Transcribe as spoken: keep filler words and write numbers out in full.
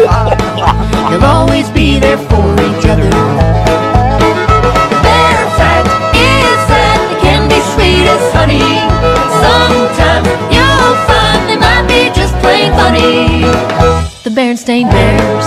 You'll always be there for each other. The bare fact is that they can be sweet as honey. Sometimes you'll find they might be just plain funny. The Berenstain Bear.